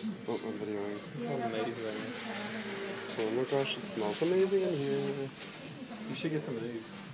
Oh, I'm videoing. Amazing. Oh my gosh, it smells amazing in here. You should get some of these.